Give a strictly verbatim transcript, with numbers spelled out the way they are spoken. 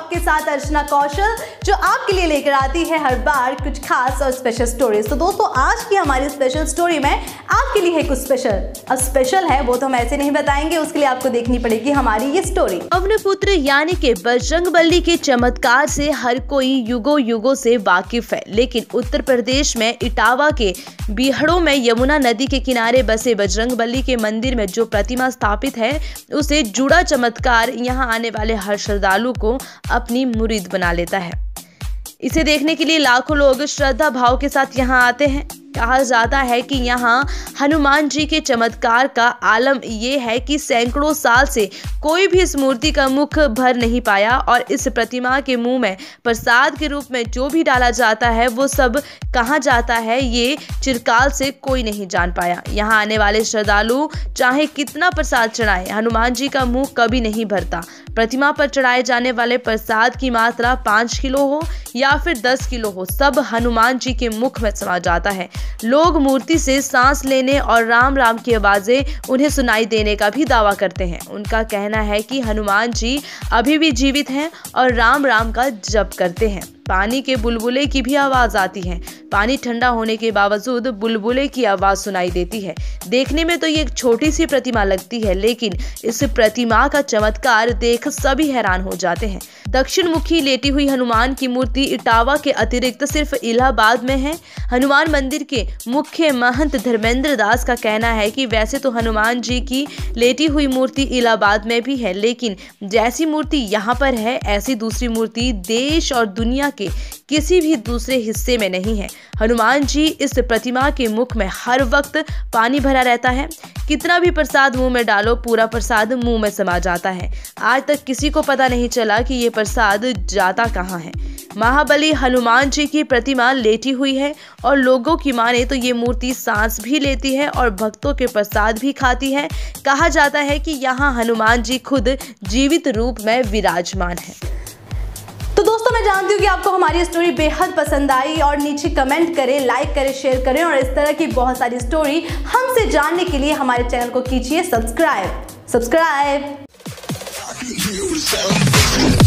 आपके साथ अर्चना कौशल, जो आपके लिए लेकर आती है हर बार कुछ खास और स्पेशल स्टोरीज। तो दोस्तों, आज की हमारी स्पेशल स्टोरी में आपके लिए है कुछ स्पेशल। अब स्पेशल है वो तो हम ऐसे नहीं बताएंगे, उसके लिए आपको देखनी पड़ेगी हमारी ये स्टोरी। अवनीपुत्र यानी कि बजरंगबली के चमत्कार से हर कोई युगों युगों से वाकिफ है, लेकिन उत्तर प्रदेश में इटावा के बीहड़ों में यमुना नदी के किनारे बसे बजरंगबली के मंदिर में जो प्रतिमा स्थापित है, उसे जुड़ा चमत्कार यहाँ आने वाले हर श्रद्धालु को अपनी मुरीद बना लेता है। इसे देखने के लिए लाखों लोग श्रद्धा भाव के साथ यहाँ आते हैं। कहा जाता है कि यहाँ हनुमान जी के चमत्कार का आलम ये है कि सैकड़ों साल से कोई भी इस मूर्ति का मुख भर नहीं पाया और इस प्रतिमा के मुंह में प्रसाद के रूप में जो भी डाला जाता है वो सब कहाँ जाता है ये चिरकाल से कोई नहीं जान पाया। यहाँ आने वाले श्रद्धालु चाहे कितना प्रसाद चढ़ाए, हनुमान जी का मुंह कभी नहीं भरता। प्रतिमा पर चढ़ाए जाने वाले प्रसाद की मात्रा पाँच किलो हो या फिर दस किलो हो, सब हनुमान जी के मुख में समा जाता है। लोग मूर्ति से सांस लेने और राम राम की आवाजें उन्हें सुनाई देने का भी दावा करते हैं। उनका कहना है कि हनुमान जी अभी भी जीवित हैं और राम राम का जप करते हैं। पानी के बुलबुले की भी आवाज आती है। पानी ठंडा होने के बावजूद बुलबुले की आवाज सुनाई देती है। देखने में तो ये एक छोटी सी प्रतिमा लगती है, लेकिन इस प्रतिमा का चमत्कार देख सभी हैरान हो जाते हैं। दक्षिण मुखी लेटी हुई हनुमान की मूर्ति इटावा के अतिरिक्त सिर्फ इलाहाबाद में है। हनुमान मंदिर के मुख्य महंत धर्मेंद्र दास का कहना है कि वैसे तो हनुमान जी की लेटी हुई मूर्ति इलाहाबाद में भी है, लेकिन जैसी मूर्ति यहाँ पर है ऐसी दूसरी मूर्ति देश और दुनिया के किसी भी दूसरे हिस्से में नहीं है। हनुमान जी इस प्रतिमा के मुख में हर वक्त पानी भरा रहता है। कितना भी प्रसाद मुंह में डालो, पूरा प्रसाद मुंह में समा जाता है। आज तक किसी को पता नहीं चला कि ये प्रसाद जाता कहाँ है। महाबली हनुमान जी की प्रतिमा लेटी हुई है और लोगों की माने तो ये मूर्ति सांस भी लेती है और भक्तों के प्रसाद भी खाती है। कहा जाता है कि यहाँ हनुमान जी खुद जीवित रूप में विराजमान है। तो दोस्तों, मैं जानती हूँ कि आपको हमारी स्टोरी बेहद पसंद आई और नीचे कमेंट करें, लाइक करें, शेयर करें और इस तरह की बहुत सारी स्टोरी हमसे जानने के लिए हमारे चैनल को कीजिए सब्सक्राइब सब्सक्राइब